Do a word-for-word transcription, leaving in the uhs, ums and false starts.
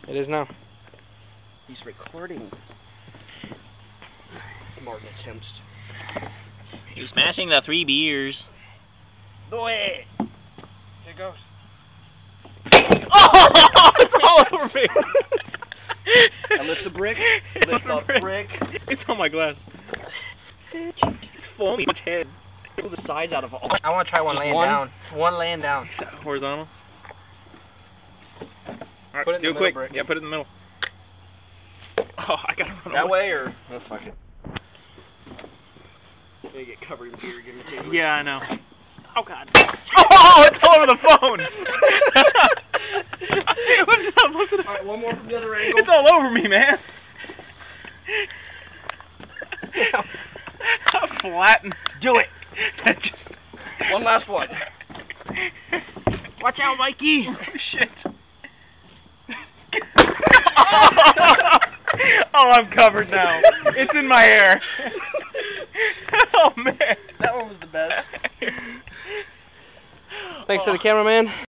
It is now. He's recording. Martin attempts. He's smashing the three beers. Do it! Here goes. Oh! It's all over me! I lift the brick. Lift the brick. It's on my glass. It's foamy. Its head. Pull the sides out of all. I want to try one Just laying one? down. One laying down. Horizontal. Alright, Put it in do the it quick. middle, Brick. Yeah, put it in the middle. Oh, I gotta run That away. way or? Oh, fuck it. You get covered in beer, give me two. Yeah, I know. Oh, God. Oh, it's all over the phone! Lift it up, lift it up. Alright, one more from the other angle. It's all over me, man. I'm flattened. Do it! One last one. Watch out, Mikey! Oh, shit. Oh, I'm covered now. It's in my hair. Oh, man. That one was the best. Thanks to the cameraman.